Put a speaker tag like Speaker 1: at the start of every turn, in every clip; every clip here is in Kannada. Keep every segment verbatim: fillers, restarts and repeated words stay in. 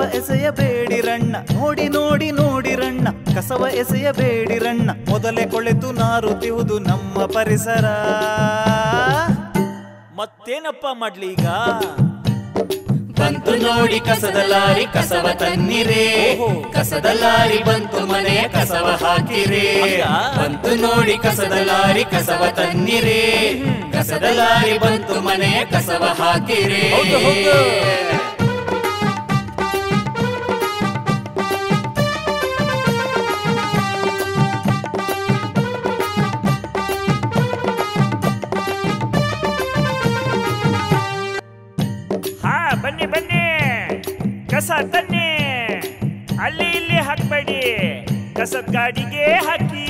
Speaker 1: ಎಸೆಯಬೇಡಿರಣ್ಣ, ನೋಡಿ ನೋಡಿ ನೋಡಿರಣ್ಣ, ಕಸವ ಎಸೆಯಬೇಡಿರಣ್ಣ, ಮೊದಲೇ ಕೊಳೆತು ನಾರುತ್ತಿಹುದು ನಮ್ಮ ಪರಿಸರ. ಮತ್ತೇನಪ್ಪ ಮಾಡ್ಲಿ ಈಗ?
Speaker 2: ಬಂತು ನೋಡಿ ಕಸದ ಲಾರಿ, ಕಸವ ತನ್ನಿರೇ, ಕಸದ ಲಾರಿ ಬಂತು ಮನೆಯ ಕಸವ ಹಾಕಿರೇ. ಬಂತು ನೋಡಿ ಕಸದ ಲಾರಿ, ಕಸವ ತನ್ನಿರೇ, ಕಸದ ಲಾರಿ ಬಂತು ಮನೆಯ ಕಸವ ಹಾಕಿರೇ.
Speaker 3: ಬನ್ನಿ ಬನ್ನಿ, ಕಸ ತನ್ನಿ, ಅಲ್ಲಿ ಇಲ್ಲಿ ಹಾಕ್ಬೇಡಿ, ಕಸದ ಗಾಡಿಗೆ ಹಾಕಿ.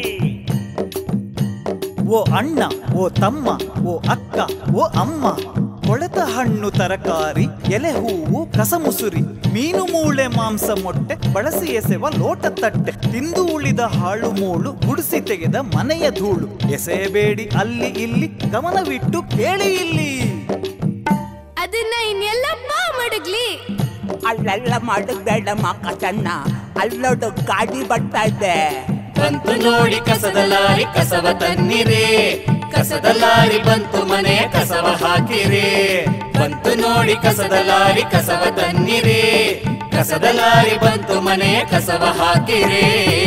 Speaker 1: ಓ ಅಣ್ಣ, ಓ ತಮ್ಮ, ಓ ಅಕ್ಕ, ಓ ಅಮ್ಮ, ಕೊಳೆತ ಹಣ್ಣು ತರಕಾರಿ, ಎಲೆ ಹೂವು, ಕಸ ಮುಸುರಿ, ಮೀನು ಮೂಳೆ ಮಾಂಸ ಮೊಟ್ಟೆ, ಬಳಸಿ ಎಸೆವ ಲೋಟ ತಟ್ಟೆ, ತಿಂದು ಉಳಿದ ಹಾಳು ಮೂಳು, ಗುಡಿಸಿ ತೆಗೆದ ಮನೆಯ ಧೂಳು, ಎಸೆಯಬೇಡಿ ಅಲ್ಲಿ ಇಲ್ಲಿ, ಗಮನವಿಟ್ಟು ಕೇಳಿ ಇಲ್ಲಿ.
Speaker 4: ಅದನ್ನ ಇನ್ನೆಲ್ಲಪ್ಪ ಮಡಗ್ಲಿ?
Speaker 5: ಅಲ್ಲೆಲ್ಲ ಮಡಗ್ಬೇಡ ಕಸನ್ನ, ಅಲ್ಲೋಡು ಗಾಡಿ ಬರ್ತಾ ಇದೆ.
Speaker 2: ಬಂತು ನೋಡಿ ಕಸದ ಲಾರಿ, ಕಸವ ತನ್ನಿರೇ, ಕಸದ ಲಾರಿ ಬಂತು ಮನೆಯ ಕಸವ ಹಾಕಿರೇ. ಬಂತು ನೋಡಿ ಕಸದ ಲಾರಿ, ಕಸವ ತನ್ನಿರೇ, ಕಸದ ಲಾರಿ ಬಂತು ಮನೆಯ ಕಸವ ಹಾಕಿರೇ.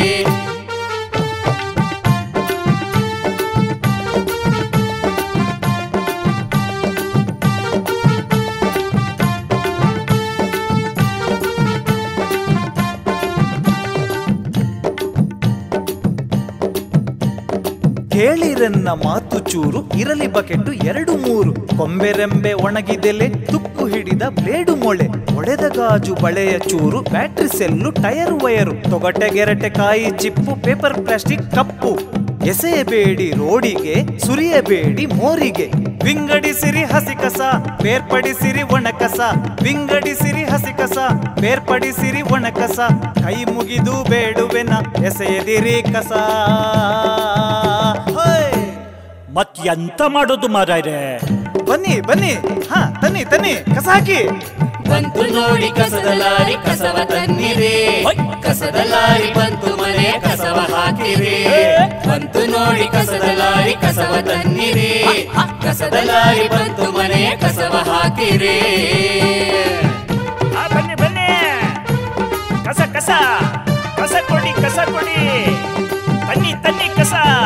Speaker 1: ಕೇಳಿರನ್ನ ಮಾತು ಚೂರು, ಇರಲಿ ಬಕೆಟ್ಟು ಎರಡು ಮೂರು, ಕೊಂಬೆರೆಂಬೆ ಒಣಗಿದೆಲೆ, ತುಕ್ಕು ಹಿಡಿದ ಬ್ಲೇಡು ಮೊಳೆ, ಒಡೆದ ಗಾಜು ಬಳೆಯ ಚೂರು, ಬ್ಯಾಟ್ರಿ ಸೆಲ್ಲು, ಟೈರ್ ವಯರು, ತೊಗಟೆ ಗೆರಟೆ ಕಾಯಿ ಚಿಪ್ಪು, ಪೇಪರ್ ಪ್ಲಾಸ್ಟಿಕ್ ಕಪ್ಪು, ಎಸೆಯಬೇಡಿ ರೋಡಿಗೆ, ಸುರಿಯಬೇಡಿ ಮೋರಿಗೆ. ವಿಂಗಡಿಸಿರಿ ಹಸಿ ಕಸ, ಬೇರ್ಪಡಿಸಿರಿ ಒಣ ಕಸ, ವಿಂಗಡಿಸಿರಿ ಹಸಿ ಕಸ, ಬೇರ್ಪಡಿಸಿರಿ ಒಣ ಕಸ, ಕೈ ಮುಗಿದು ಬೇಡುವೆನ ಎಸೆಯದಿರಿ ಕಸ.
Speaker 3: ಮತ್ ಎಂತ ಮಾಡೋದು ಮಾರಾಯ್ರೆ?
Speaker 1: ಬನ್ನಿ ಬನ್ನಿ, ಹಾ ತನ್ನಿ ತನ್ನಿ, ಕಸ ಹಾಕಿ.
Speaker 2: ಬಂತು ನೋಡಿ ಕಸದ ಲಾರಿ, ಕಸವ ತನ್ನಿರೇ, ಕಸದ ಲಾರಿ ಬಂತು ಮನೆಯ ಕಸವ ಹಾಕಿರೇ. ಬಂತು ನೋಡಿ ಕಸದ ಲಾರಿ, ಕಸವ ತನ್ನಿರೇ, ಕಸದ ಲಾರಿ ಬಂತು ಮನೆಯ ಕಸವ ಹಾಕಿರೇ.
Speaker 3: ಬನ್ನಿ ಬನ್ನಿ, ಕಸ ಕಸ ಕಸ ಕೊಡಿ, ಕಸ ಕೊಡಿ, ತನ್ನಿ ತನ್ನಿ ಕಸ.